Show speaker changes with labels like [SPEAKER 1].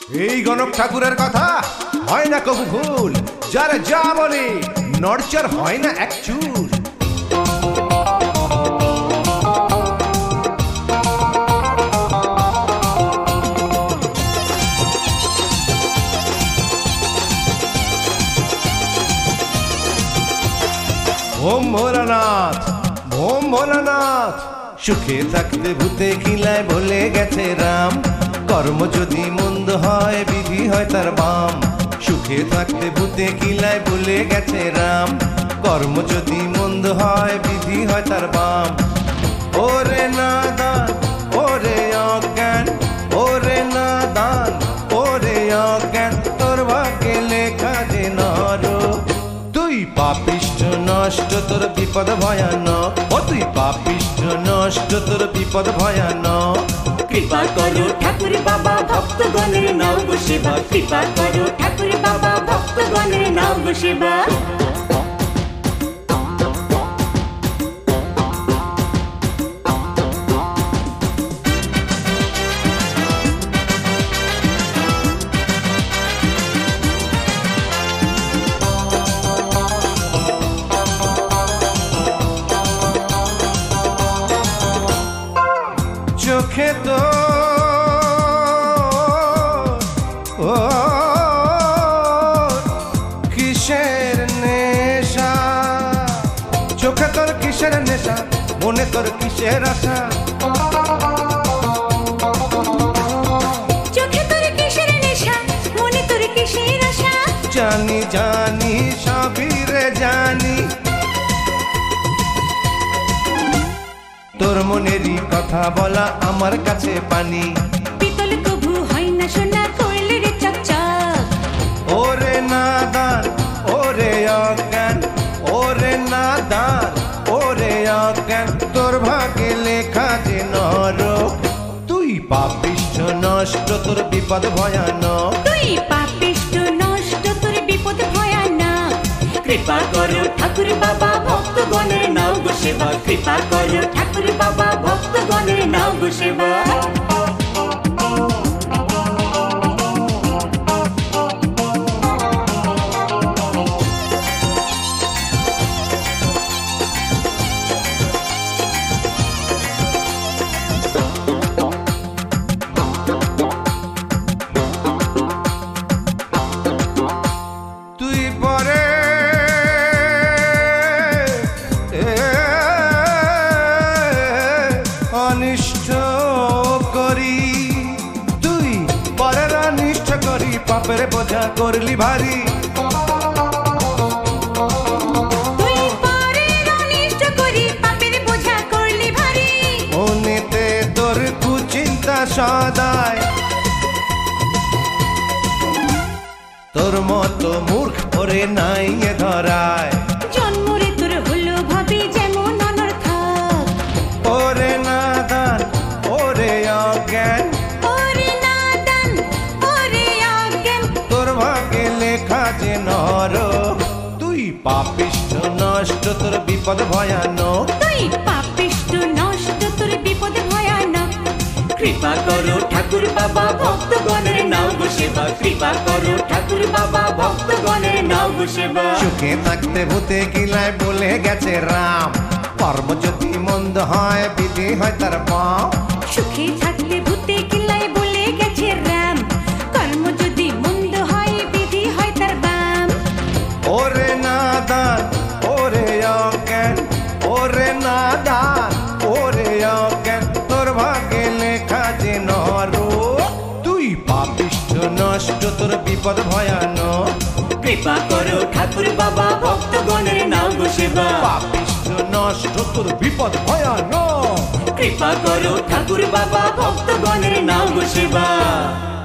[SPEAKER 1] এই গণক ঠাকুরের কথা হয় না কবু ভুল, যারা যা বলে নড়চড় হয় না এক চুল। ওম ভোলানাথ, ওম ভোলানাথ। সুখে থাকতে ভূতে কিলায় বলে গেছে রাম, কর্ম যদি মন্দ হয় বিধি হয় তার বাম। সুখে থাকতে ভূতে কিলায় বলে গেছে রাম, কর্ম যদি মন্দ হয় বিধি হয় তার বাম। ওরে নাদান ওরে অজ্ঞান, ওরে নাদান ওরে অজ্ঞান, তোর ভাগ্যে লেখা যে নর। তুই পাপিষ্ঠ নষ্ট তোর বিপদ ভয়ানক, ও তুই পাপিষ্ঠ নষ্ট তোর বিপদ ভয়ানক।
[SPEAKER 2] কৃপা করো ঠাকুর বাবা ভক্তগণের নাও গো সেবা, কৃপা করো ঠাকুর বাবা ভক্তগণের নাও গো সেবা।
[SPEAKER 1] চোখে তো ও কিসের নেশা, চোখে তোর কিসের নেশা, মনে তোর কিসের আশা।
[SPEAKER 2] চোখে তোর কিসের নেশা, মনে তোর কিসের আশা।
[SPEAKER 1] জানি জানি সবই রে জানি, তোর মনেরই কথা বলা আমার কাছে পানি।
[SPEAKER 2] পিতল কভু হয় না সোনা করলে রে চকচক।
[SPEAKER 1] ওরে নাদান ওরে অজ্ঞান, ওরে নাদান ওরে অজ্ঞান, তোর ভাগ্যে লেখা যে নরক। তুই পাপিষ্ঠ নষ্ট তোর বিপদ ভয়ানক,
[SPEAKER 2] তুই পাপিষ্ঠ নষ্ট তোর বিপদ ভয়ানক। কৃপা করো ঠাকুর বাবা ভক্তগণের নাও গো সেবা, কৃপা করো ঠাকুর বাবা ভক্তগণের নাও গো সেবা।
[SPEAKER 1] তুই পরে অনিষ্ট করি, তুই পরের অনিষ্ট করি পাপের বোঝা করলি ভারী।
[SPEAKER 2] তুই পরের অনিষ্ট করি পাপের বোঝা করলি ভারী।
[SPEAKER 1] মনেতে তোর কুচিন্তা সদায়, তোর মতো মূর্খ ওরে নাই এ ধরায়।
[SPEAKER 2] জন্মরে তোর হলো ভাবি যেমন অনর্থক।
[SPEAKER 1] ওরে নাদান ওরে অজ্ঞান,
[SPEAKER 2] ওরে নাদান ওরে অজ্ঞান,
[SPEAKER 1] তোর ভাগ্যে লেখা যে নরক। তুই পাপিষ্ঠ নষ্ট তোর বিপদ ভয়ানক,
[SPEAKER 2] তুই পাপিষ্ঠ নষ্ট তোর বিপদ ভয়ানক। কৃপা করো ঠাকুর বাবা ভক্তগণের নাও গো সেবা, কৃপা করো ঠাকুর বাবা ভক্তগণের নাও গো সেবা।
[SPEAKER 1] সুখে থাকতে ভূতে কিলায় বলে গেছে রাম, কর্ম যদি মন্দ হয় বিধি হয় তার বাম।
[SPEAKER 2] সুখে থাকতে ভূতে কিলাই বলে গেছে রাম, কর্ম যদি মন্দ হয় বিধি হয় তার বাম।
[SPEAKER 1] ওরে নাদান ওরে অজ্ঞান, ওরে নাদান ওরে অজ্ঞান, তোর ভাগ্যে লেখা যে নরক। তুই পাপিষ্ঠ নষ্ট তোর বিপদ ভয়ানক।
[SPEAKER 2] কৃপা করো ঠাকুর বাবা ভক্তগণের নাও গো সেবা,
[SPEAKER 1] পাপিষ্ঠ নষ্ট তোর বিপদ ভয়ানক।
[SPEAKER 2] কৃপা করো ঠাকুর বাবা ভক্তগণের নাও গো সেবা।